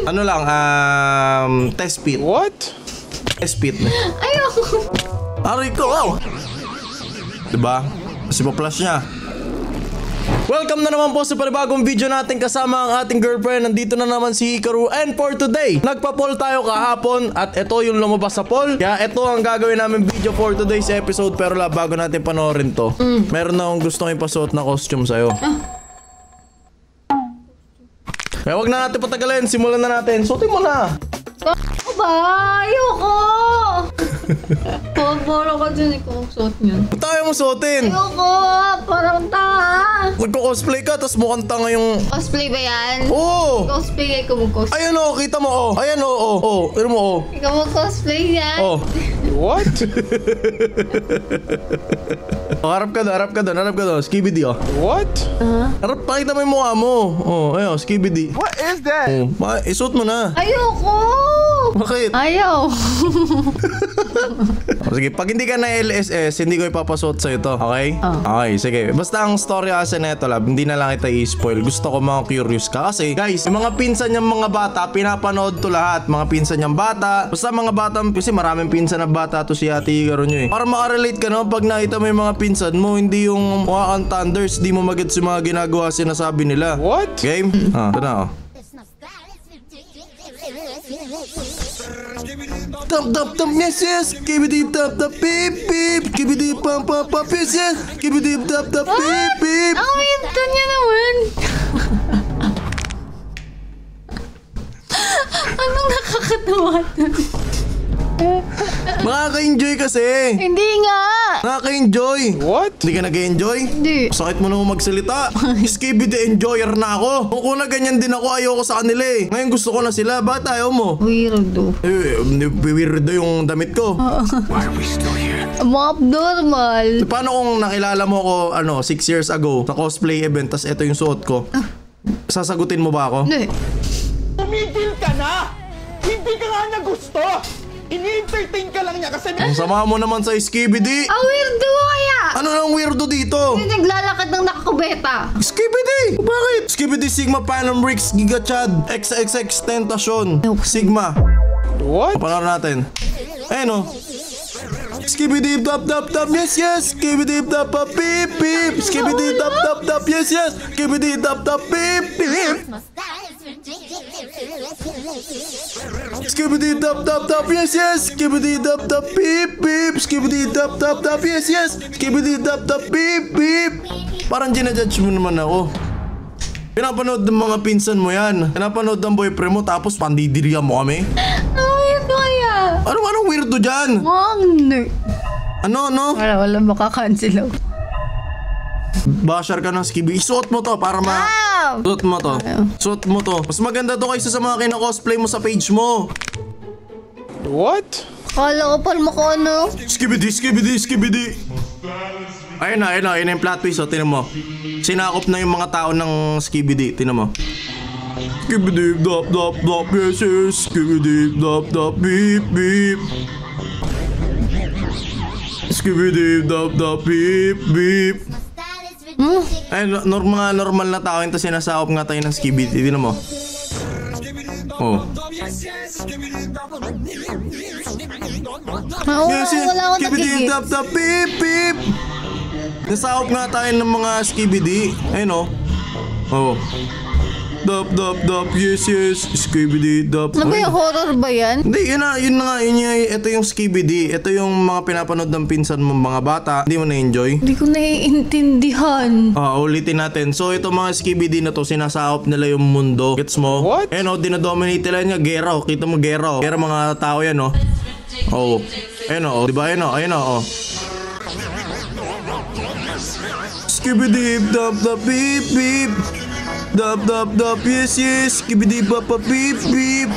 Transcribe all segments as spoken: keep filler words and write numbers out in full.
Ano lang, um, test pit. What? Test pit. Ayoko. Aray ko, oh. Diba? Kasi pa-flash niya. Welcome na naman po sa panibagong video natin kasama ang ating girlfriend. Nandito na naman si Hikaru. And for today, nagpa-poll tayo kahapon at ito yung lumabas sa poll. Kaya ito ang gagawin namin video for today's episode. Pero la, bago natin panoorin to, mm. meron na akong gustong ipasuot na costume sa'yo. Ah. Kaya wag na natin patagalin. Simulan na natin. Suotin mo na. Ako ba? Ayoko! Huwag mo lang ka dyan. Ikaw ang suot niyan. Ba't tayo mo suotin? Ayoko! Parang tanga. Nagko-cosplay ka, tapos mukhang tanga yung... Cosplay ba yan? Oo! Cosplay, ikaw mag-cosplay. Ayan o, kita mo o. Ayan o, o, o. Pero mo o. Ikaw mag-cosplay yan. O. What? O, harap ka doon, harap ka doon, harap ka doon. Skibidi o. What? Uh-huh. Harap, pakita mo yung mukha mo. O, ayun, skibidi. What is that? O, ma- isuot mo na. Ayoko! Bakit? Ayaw. O, sige, pag hindi ka na L S S, hindi ko ipapasuot sa'yo to. Okay? Oh. Okay, sige. Basta ang story kasi na ito, lab, hindi na lang kita i-spoil. Gusto ko mga curious ka. Kasi, guys, yung mga pinsan niyang mga bata, pinapanood to lahat. Mga pinsan niyang bata. Basta mga bata, kasi maraming pinsan na bata to si Ate Hikaru nyo eh. Para makarelate ka, no? Pag nakita mo yung mga pinsan mo, hindi yung mukha kang thunders, di mo magets yung mga ginagawa sinasabi nila. What? Game? Ah, ito na oh. Tap tap tap yes yes, kibidi tap tap beep beep, kibidi pam pam pam yes yes, kibidi tap tap beep beep. Ang winto niya naman. Anong nakakatawa doon? Makaka-enjoy kasi. Hindi nga. Nakaka-enjoy. What? Hindi ka nag-enjoy? Hindi. Sakit mo naman magsalita. Skibidi enjoyer na ako. Kung kuna ganyan din ako, ayoko sa kanila eh. Ngayon gusto ko na sila. Bakit ayaw mo? Weirdo. Eh, weirdo yung damit ko. Why are we still here? Mga abnormal. Paano kung nakilala mo ako, ano, six years ago sa cosplay event, tas ito yung suot ko? Sasagutin mo ba ako? Hindi. Tumigil ka na! Hindi ka nga na gusto! Ini-entertain ka lang niya kasi... Ang sama mo naman sa Skibidi. Ang weirdo kaya. Ano nang weirdo dito? Yung naglalakad ng nakakubeta. Skibidi! Bakit? Skibidi Sigma Panam Rix Giga Chad X X X Tentation Sigma. What? Panoorin natin. Ayun o. Skibidi dap dap dap yes yes. Skibidi dap dap beep beep. Skibidi dap dap dap yes yes. Skibidi dap dap beep beep. Skibidi dap dap dap yes yes. Skibidi dap dap beep beep. Skibidi dap dap dap yes yes. Skibidi dap dap beep beep. Parang ginajudge mo naman ako. Pinapanood ng mga pinsan mo yan. Pinapanood ng boyfriend mo tapos pandidirihan mo kami. Ang weirdo kaya. Ano anong weirdo dyan? Mga nerd. Ano ano? Wala, wala makakancel ako. Bashar ka ng Skibidi. Suot mo to para ma... Ah! Suot mo to. Suot mo to. Mas maganda to kaysa sa mga kina-cosplay mo sa page mo. What? Kala ko palma ko ano. Skibidi, skibidi, skibidi. Ayun na, ayun na. Ayun na yung plot twist. O, tinan mo. Sinakop na yung mga tao ng Skibidi. Tinan mo. Skibidi, dop, dop, dop, yes, yes. Skibidi, dop, dop, beep, beep. Skibidi, dop, dop, beep, beep. Hmm? Ay, nor mga normal na tao ito sinasakop nga tayo ng Skibidi. Tinan mo. Oh. Ah, wala, Yes, yes. wala akong Skibidi, nagigit. dop, dop, beep, beep. Nasakop nga tayo ng mga Skibidi. Ayun o. Oh. Dop, dop, dop. Yes, yes. Skibidi, dop. Ano ba yung horror ba yan? Hindi, yun na, yun na nga, yun yung, ito yung Skibidi. Ito yung mga pinapanood ng pinsan mo mga bata. Hindi mo na-enjoy? Hindi ko naiintindihan. Ah, ulitin natin. So, ito mga Skibidi na to, sinasakop nila yung mundo. Gets mo? What? Ayun o, dinadominate nila niya. Gera o, kita mo gera o. Gera mga tao yan o. Oh. Ayun o, diba? Ayun o, ayun o. Skibidi, dop, dop, beep, beep. Dop, dop, dop, yes, yes. Skibidi, papa, beep, beep.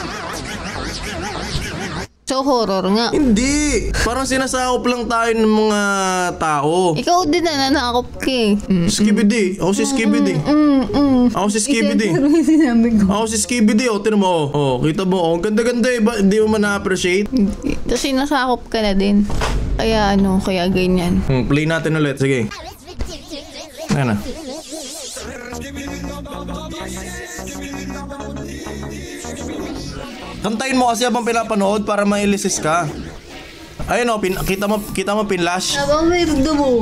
So horror nga. Hindi. Parang sinasakop lang tayo ng mga tao. Ikaw din na nanakop ka eh. Skibidi. Ako si Skibidi. Mm, mm. Ako si Skibidi. Ito yung sinabi ko. Ako si Skibidi. O, tinan mo. O, kita mo. O, ganda-ganda eh. Ba, hindi mo man na-appreciate? Tapos sinasakop ka na din. Kaya ano, kaya ganyan. Hmm, play natin ulit. Sige. Ayan na. Kantayin mo kasi habang pinapanood para mailisis ka. Ayun o, pin kita mo, kita mo pinlash. Abang weirdo mo.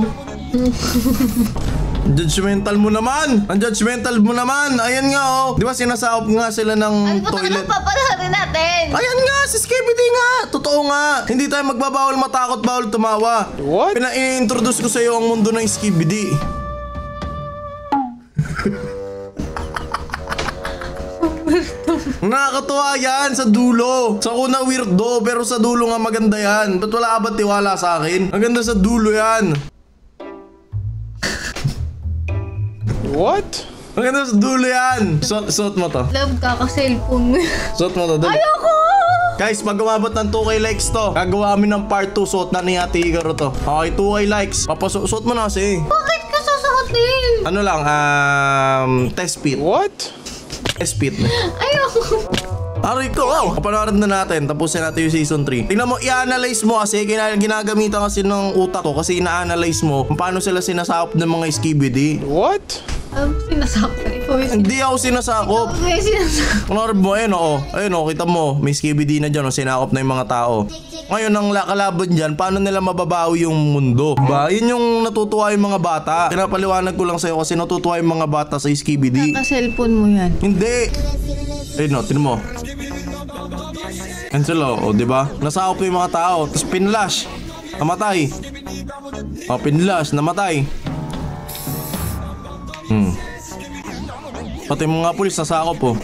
Judgmental mo naman! Ang judgmental mo naman! Ayan nga oh! Di ba sinasahop nga sila ng Ay, ba't toilet? ano papalarin natin? Ayan nga! Si Skibidi nga! Totoo nga! Hindi tayo magbabawal matakot, bawal tumawa. What? Pina-introduce ko sa iyo ang mundo ng Skibidi. Nakakatuwa yan sa dulo. Sa una weirdo, pero sa dulo nga maganda yan. Ba't wala ka ba tiwala sa akin? Ang ganda sa dulo yan. What? Ang ganda sa dulo yan. Suot, suot mo to. Love ka ka-cellphone mo. Suot mo to. Dali. Ayoko! Guys, pag umabot ng two K likes to, gagawa kami ng part two. Suot na ni Ate Hikaru to. Okay, two K likes. Papasuot mo na kasi. Bakit ka sasakotin? Ano lang, um, test fit. What? Test fit. Ayoko! Aray ko, oh! Kapanood na natin, tapusin natin yung season three. Tingnan mo, i-analyze mo kasi, kina- ginagamitan kasi ng utak ko kasi ina-analyze mo kung paano sila sinasakop ng mga Skibidi. What? Ano sinasakop? Ikaw yung Hindi ako sinasakop. Ikaw yung sinasakop. Panoorin mo, ayun o, ayun o, kita mo, may Skibidi na dyan o, sinakop na yung mga tao. Ngayon, ang la- kalaban dyan, paano nila mababawi yung mundo? Diba? Yun yung natutuwa yung mga bata. Pinapaliwanag ko lang sa'yo kasi natutuwa yung mga bata sa Skibidi. Ka-cellphone mo yan. Hindi. Ayun o, tinan mo. Yan sila o, diba? Nasakop yung mga tao, tapos pinlash. Namatay. O, pinlash, namatay. Hmm. Pati yung mga pulis nasakop o.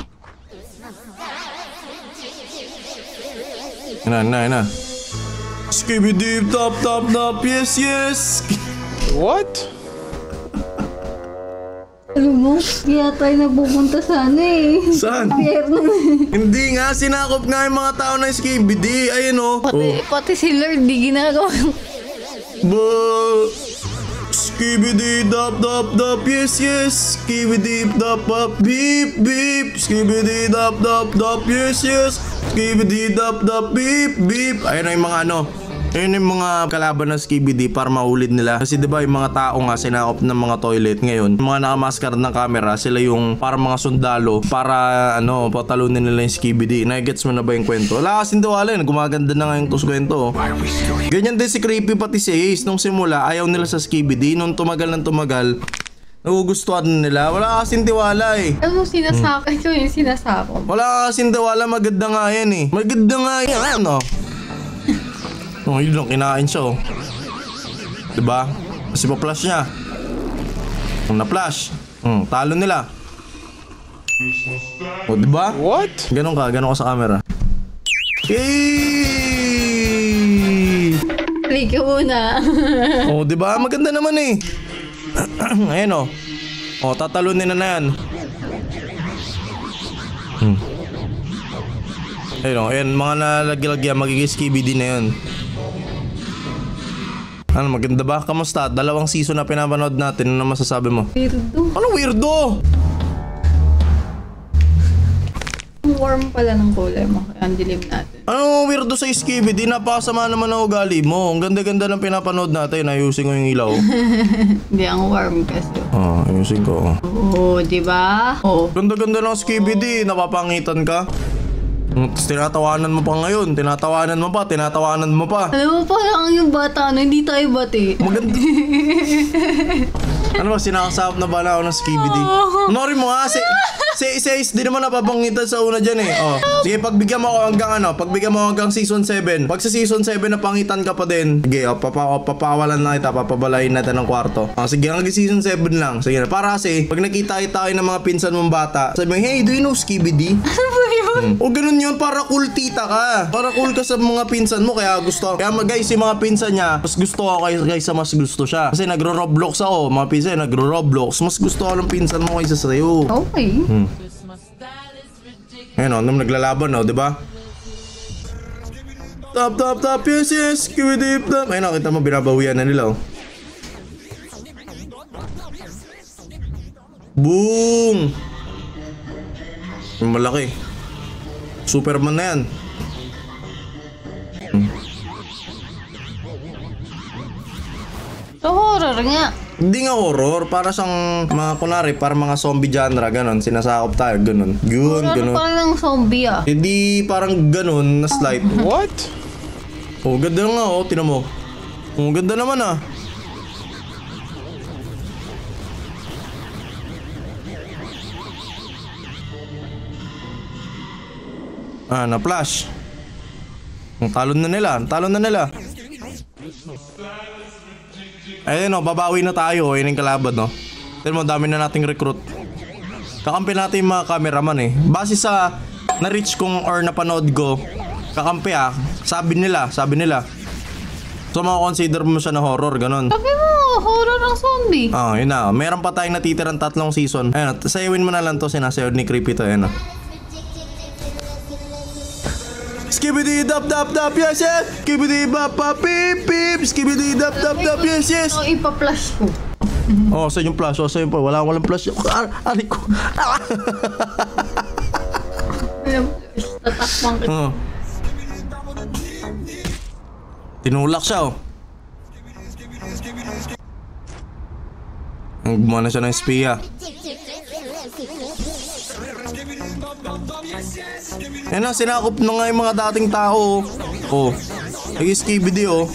Yan na, yan na, yan na. Skibidi, top, top, top, yes, yes. What? Alam mo, kaya tayo napupunta sana eh. Saan? Pierno. Hindi nga, sinakop nga yung mga tao ng Skibidi. Ayun o. Pati, pati si Lord di ginagawa. Ba Skibidi dap dap dap yes yes Skibidi dap dap beep beep Skibidi dap dap dap yes yes Skibidi dap dap beep beep. Ayun na yung mga ano. Ayun yung mga kalaban ng Skibidi para mahulid nila. Kasi diba yung mga tao nga sinakop ng mga toilet ngayon. Yung mga nakamaskar ng camera, sila yung para mga sundalo para ano, patalunin nila yung Skibidi. Nagets mo na ba yung kwento? Wala kasing tiwala yun. Gumaganda na nga yung tos kwento. Ganyan din si Creepy pati si Ace. Nung simula, ayaw nila sa Skibidi. Nung tumagal ng tumagal, nagugustuhan nila. Wala kasing tiwala eh. Alam mo, sinasakop. Ikaw yung sinasakop. Wala kasing tiwala. Maganda nga yan eh. Maganda nga yan. Ano? Oh, yun lang, kinain siya oh. Diba? Kasi pa-flash niya. Kung na-flash, hmm, talo nila. O, diba? What? Ganon ka, ganon ka sa camera. Yay! Play ka muna. O, diba? Maganda naman eh. Ayan o. O, tatalunin na na yan. Hmm. Ayun o, ayan, mga nalagyan, magiging Skibidi na yan. Ano, maganda ba? Kamusta? Dalawang season na pinapanood natin. Ano masasabi mo? Weirdo. Ano weirdo? Warm pala ng kulay mo. Ang dilim natin. Ano weirdo sa Skibidi? Napakasama naman ang ugali mo. Ang ganda-ganda ng pinapanood natin. Ayusin ko yung ilaw. Hindi, ang warm kasi. Ah, ayusin ko. Oo, di ba? Oo. Ganda-ganda ng Skibidi. Napapangitan ka. Tapos tinatawanan mo pa ngayon. Tinatawanan mo pa. Tinatawanan mo pa. Alam mo, parang yung bata, ano, hindi tayo bati. Maganda. Ano ba, sinakasahap na ba na ako ng Skibidi? Nori mo nga, si, si, si Ace di naman napapangitan sa una dyan eh. Oh. Sige, pagbigyan mo ako hanggang ano, pagbigyan mo ako hanggang season seven. Pag sa season seven napangitan ka pa din, sige, oh, papa, papawalan na kita, papabalayin natin ng kwarto. Oh, sige, hanggang season seven lang. Sige na, para kasi, pag nakita-kita kayo ng mga pinsan mong bata, sabi mo, hey, do you know Skibidi? Ano ba yun? Hmm. O ganun yun, para cool tita ka. Para cool ka sa mga pinsan mo, kaya gusto. Kaya guys, yung mga pinsan niya, mas gusto ako kaysa, kaysa mas gusto siya. Kasi nagro-roblox ako, mga pinsan, nagro-roblox. Mas gusto ako ng pinsan mo kaysa sa'yo. Okay. Hmm. Ayun o, nung naglalaban o, diba? Top, top, top, yes, yes, Skibidi, top. Ayun o, kita mo, binabawian na nila o. Boom! Yung malaki. Superman na yan. Hmm. So, horror nga. Hindi nga horror, para siyang mga kunwari, para mga zombie genre, ganon. Sinasakop tayo, ganon. Yun, Ano ganon. parang ng zombie ah. Hindi parang ganon na slide. What? Oh, ganda nga oh, tinan mo. Oh, ganda naman ah. Ah, na-flash. Ang talon na nila, ang talon na nila. Ayun oh, babawi na tayo, ayun yung kalaban no. Tignan mo, dami na nating recruit. Kakampi natin yung mga cameraman eh. Base sa na-reach kong or napanood ko, kakampi ah, sabi nila, sabi nila. So makakonsider mo siya na horror, ganon. Sabi mo, horror ang zombie. Ah, yun na. Meron pa tayong natitirang tatlong season. Ayun, sayawin mo na lang to, sinasayaw ni Creepy to, ayun oh. Skibidi dap dap dap yes yes. Skibidi bap bap pip pip. Skibidi dap dap dap yes yes. Ang ipa-flash ko. Oh, sa yung flash, oh, sa yung pa. Wala walang flash. Ar ari ko. Tatakbang kita. Oh. Tinulak siya oh. Ang gumawa na siya ng espiya. Yan na, sinakop na nga yung mga dating tao. Oh, nag-skibidi oh.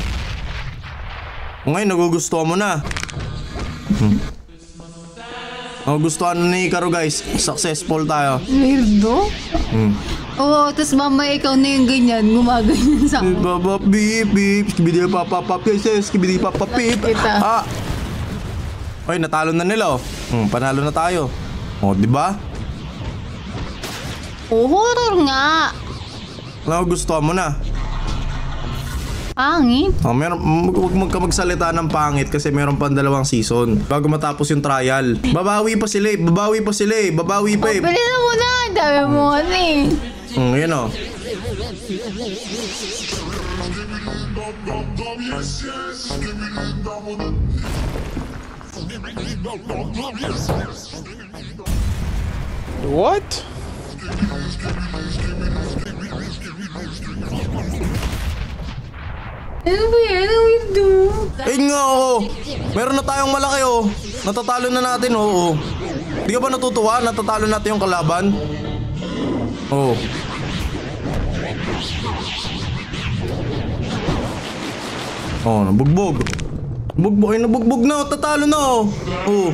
Ngayon, nagugustuhan mo na. Hmm. Nagugustuhan na ni Ikaru guys. Successful tayo. Weirdo? Hmm. Oo, tapos mamaya ikaw na yung ganyan, gumaganyan sa akin. Baba beep beep. Skibidi papa pap yes yes. Skibidi papa beep. Kita. Ah. Oy, natalo na nila oh. Hmm, panalo na tayo. Oh, di ba? Oh, horror nga. Nagugustuhan mo na. Pangit. Oh, meron, huwag mag ka magsalita ng pangit kasi meron pa dalawang season bago matapos yung trial. Babawi pa sila eh, babawi pa sila eh, babawi pa eh. Bilisan mo na, dami mo kasi. Hmm, yun oh. What? Ano ba yan? Ang weirdo. Ayun nga oh. Meron na tayong malaki oh. Natatalo na natin oh. Oh. Di ka ba natutuwa? Natatalo natin yung kalaban. Oh. Oh, nabugbog. Bugbog, ay nabugbog na, oh. Tatalo na oh. Oh.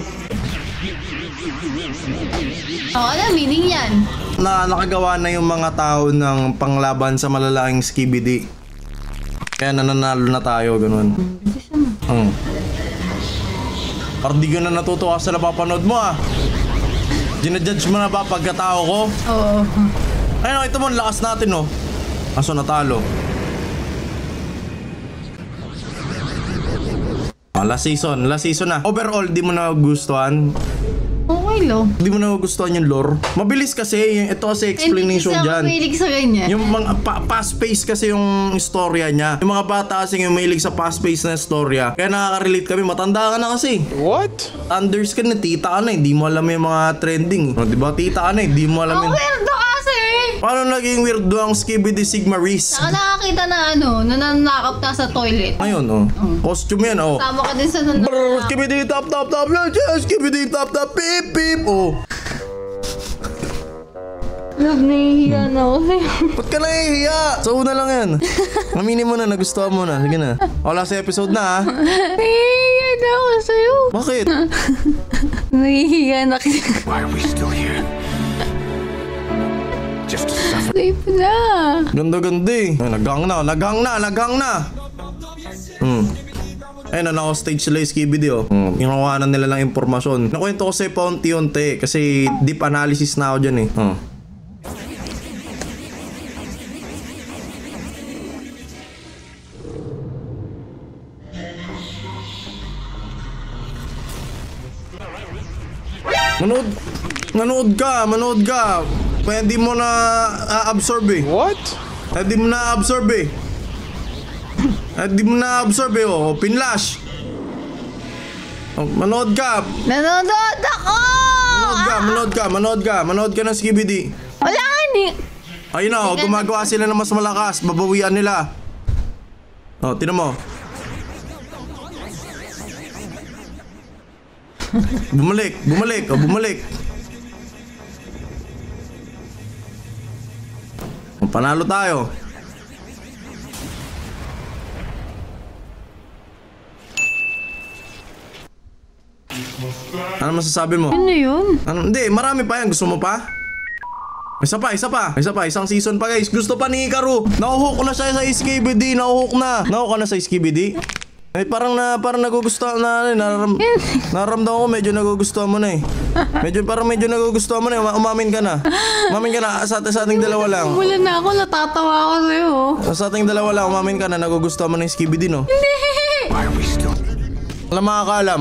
Oh, ano meaning yan? Na nakagawa na yung mga tao ng panglaban sa malalaking skibidi. Kaya nananalo na tayo, ganun. Hmm. Parang di ka na natutuwa sa napapanood mo ah. Ginajudge mo na ba pagkatao ko? Oo. Ayun, oh, ito mo, lakas natin oh. Aso natalo. Ah, last season, last season na. Overall, di mo na gustuhan. Okay lo. Di mo na gustuhan yung lore. Mabilis kasi, yung, ito kasi explanation Hindi dyan. kasi ako mahilig sa ganyan. Yung mga pa- fast-paced kasi yung istorya niya. Yung mga bata kasi yung mahilig sa fast-paced na istorya. Kaya nakaka-relate kami. Matanda ka na kasi. What? Thunders ka na, tita ka na. Hindi mo alam yung mga trending. O, diba? Tita ka na, hindi mo alam Ang yung... weirdo kasi. Paano naging weirdo ang Skibidi Sigma Reese? Saka nakakita na ano, nananakap na sa toilet. Ayun, oh. Costume yan, oh. Tama ka din sa Brr, nananakap. Skibidi top top top. Yes, Skibidi top top. Pip, pip. Oh. Love, nahihiya na ako sa'yo. Ba't ka nahihiya? Sa una lang yan. Aminin mo na, nagustuhan mo na. Sige na. Wala sa episode na, ah. Nahihiya na ako sa'yo. Bakit? Nahihiya na kasi. Why are we still here? Just to suffer. Safe na. Ganda-ganda eh. Ay, nagang na, nagang na, nagang na. Hmm. Ayun na, naka-stage sila yung Skibidi oh. Hmm. Ginawanan nila ng impormasyon. Nakwento ko sa'yo pa unti-unti kasi deep analysis na ako dyan eh. Hmm. Manood, manood ka, manood ka. Kaya hindi mo na a-absorb eh. What? Kaya hindi mo na a-absorb eh. Kaya hindi mo na a-absorb eh oh. Pinlash. Oh, manood ka. Nanonood ako! Manood ka, manood ka, manood ka. Manood ka ng Skibidi. Wala nga ni. Ayun na oh, gumagawa sila ng mas malakas. Babawian nila. Oh, tinan mo. Bumalik, bumalik, o bumalik. O, panalo tayo. Ano masasabi mo? Ano yun? Ano? Hindi, marami pa yan. Gusto mo pa? Isa pa, isa pa. Isa pa, isang season pa guys. Gusto pa ni Hikaru. Nahuhook na siya sa S K B D. Nahuhook na. Nahuhook ka na sa S K B D? Eh, parang na, parang nagugustuhan na, naram, naramdaman ko medyo nagugustuhan mo na eh. Medyo, parang medyo nagugustuhan mo na eh. Umamin ka na. Umamin ka na sa, sa ating dalawa lang. Wala na ako, natatawa ako sa'yo. Sa ating dalawa lang, umamin ka na nagugustuhan mo na yung S K B D, no? Hindi! Why are we still? Alam makakaalam.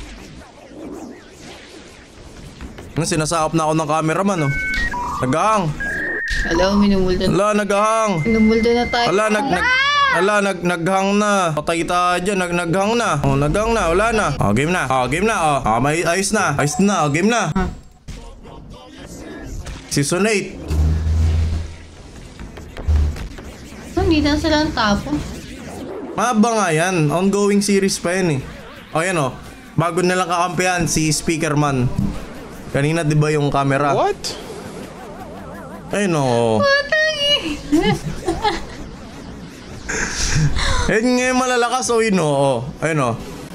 Ano, sinasakop na ako ng cameraman, oh. Nagahang. Hello, minumulto na. Ala, nagahang. Minumulto na tayo. Ala, nag, nag, ala, nag, naghang na. Patay tayo dyan, nag, naghang na. Oh, naghang na, wala na. Oh, game na. Oh, game na, oh. Oh, may ayos na. Ayos na, oh, game na. Season eight. Hindi na sila ang tapo. Mahaba nga yan. Ongoing series pa yan eh. Oh, yan oh. Bago nilang kakampihan si Speakerman. Kanina di ba yung camera? What? Ayun oh. Ayun nga yung malalakas oh, yun oh. Ayun oh.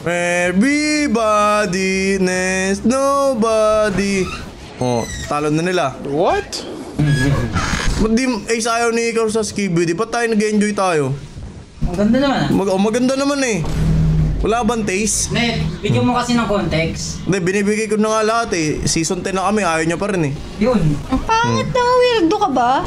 Everybody needs nobody. Oh, talo na nila. What? Ba't di ace ayaw ni Hikaru sa Skibidi? Ba't tayo nag-enjoy tayo? Maganda naman ah. Mag oh, maganda naman eh. Wala bang taste? Net, bigyan mo kasi ng context. Hindi, binibigay ko na nga lahat eh. Season ten na kami, ayaw niya pa rin eh. Yun. Ang pangit na, weirdo ka ba?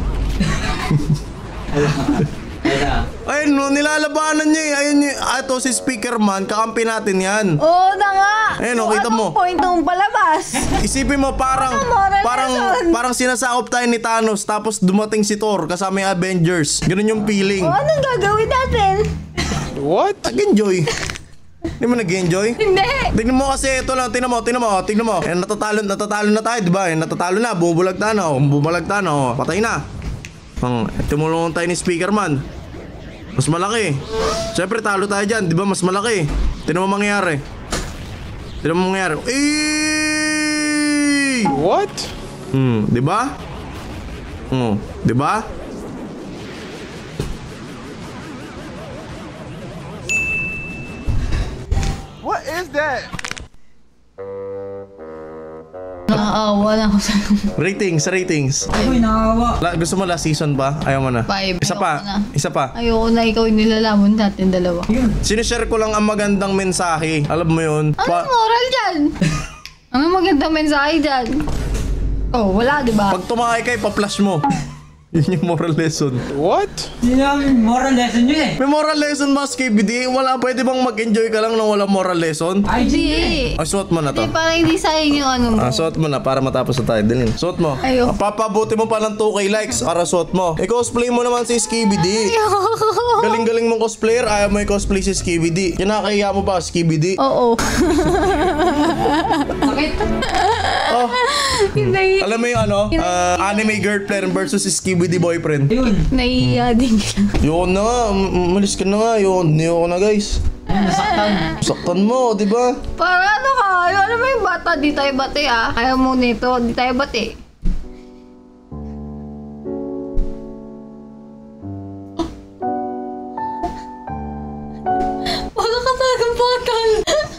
Wala. Ayun, no, nilalabanan niya eh. Ayun, yung, ato si Speakerman, kakampi natin yan. Oo na nga! Ayun, oh, kita anong mo. point nung palabas? Isipin mo, parang, Ano, moral parang, lesson? parang sinasakop tayo ni Thanos, tapos dumating si Thor kasama yung Avengers. Ganun yung feeling. O, anong gagawin natin? What? Nag-enjoy. Hindi mo nag-enjoy? Hindi! Tingnan mo kasi ito lang, tingnan mo, tingnan mo, tingnan mo. Eh, natatalo, natatalo na tayo, di ba? Eh, natatalo na, bumubulag tayo na, oh. Bumubulag tayo na, oh. Patay na. Ang, tumulong tayo ni Speakerman. Mas malaki. Siyempre, talo tayo dyan, di ba? Mas malaki. Tingnan mo mangyayari. Tingnan mo mangyayari. Eeeeee! What? Hmm, di ba? Hmm, di ba? What is that? Nakaawa na ako sa'yo. Ratings, ratings. Uy, nakawa. La, gusto mo last season ba? Ayaw mo na? Five. Isa pa, Ayoko na. isa pa. Ayoko na ikaw yung nilalaman natin dalawa. Yun. Sinishare ko lang ang magandang mensahe. Alam mo yun? Ano Pa- moral dyan? Ano magandang mensahe dyan? Oh, wala, di ba? pag tumakay ka, pa-flash mo. Yun yung moral lesson. What? Yun yung moral lesson yun eh. May moral lesson ba, K B D? Wala, pwede bang mag-enjoy ka lang nang wala moral lesson? I G Hindi. eh. Ay, suot mo na to. Hindi, parang hindi sayang yung ano mo. Ah, suot mo na para matapos na tayo. Dalhin. Suot mo. Ayoko. Papabuti mo pa ng two K likes para suot mo. I-cosplay mo naman si K B D. Galing-galing mong cosplayer, ayaw mo i-cosplay si K B D. Kinakahiya mo ba, K B D? Oo. Bakit? Oh, Nai- alam mo yung ano? ah, anime girlfriend versus K B D boyfriend. Yun. Naiiya din siya. Yun na nga, um, umalis ka na nga. Yun, niyo ko na guys. Ano, nasaktan. Saktan mo, di ba? Para ano ka? Ano mo yung bata? Di tayo bate ah. Kaya mo nito, di tayo bate. Wala ka talagang batal.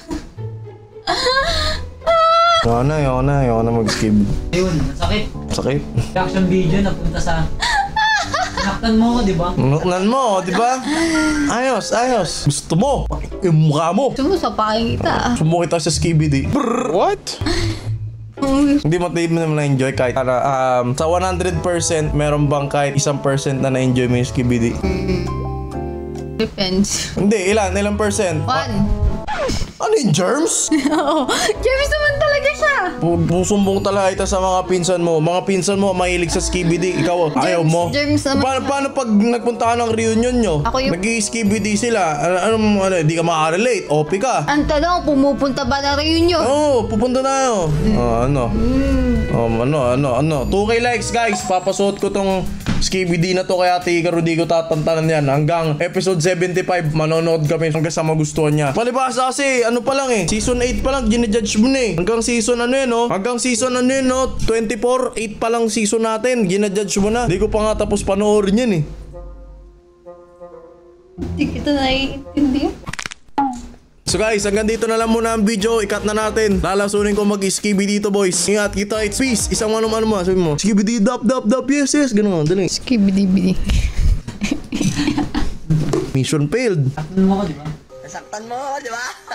Yun na, yun na, yun na mag-skip. Yun, nasakit. Sakit. Reaction video napunta sa... Nasaktan mo ko, di ba? Nuknan mo, di ba? Ayos, ayos. Gusto mo? Yung mukha mo. Sumusapakin kita ah. Sumuko kita sa Skibidi. Brrr. What? Hindi mo tayo naman na-enjoy kahit ano, um, sa one hundred percent meron bang kahit isang percent na na-enjoy mo yung Skibidi? Depends. Hindi, ilan? Ilang percent? One. Ano yung germs? Oo. James naman talaga siya. pu- pusumbong talaga ito sa mga pinsan mo. Mga pinsan mo mahilig sa skibidi. Ikaw, ayaw mo. germs naman. Paano, paano pag nagpunta ka ng reunion nyo? Ako yung- Nag-skibidi sila. Ano, ano, ano, di ka makarelate. O P ka. Ang tanong, pumupunta ba na reunion? Oo, oh, pupunta na yun. Oh, ano? Um, ano, ano, ano. two K likes guys. Papasuot ko tong skibidi na to kaya Tika di ko tatantanan yan. Hanggang episode seventy-five, manonood kami hanggang sa magustuhan niya. Palibasa kasi, ano pa lang eh. Season eight pa lang, ginajudge mo na eh. Hanggang season ano yun, no? Hanggang season ano yun, no? twenty-four, eight pa lang season natin. Ginajudge mo na. Di ko pa nga tapos panoorin yan eh. Hindi kita naiintindihan. So guys, hanggang dito na lang muna ang video. I-cut na natin. Lalasunin ko mag-skibidi dito boys. Ingat kita, it's peace. Isang ano ano mo, sabi mo. Skibidi dap dap dap, yes yes. Ganun, dali. Skibidi-bidi. Mission failed. Takpan mo ako, di ba? Nasaktan mo, di ba?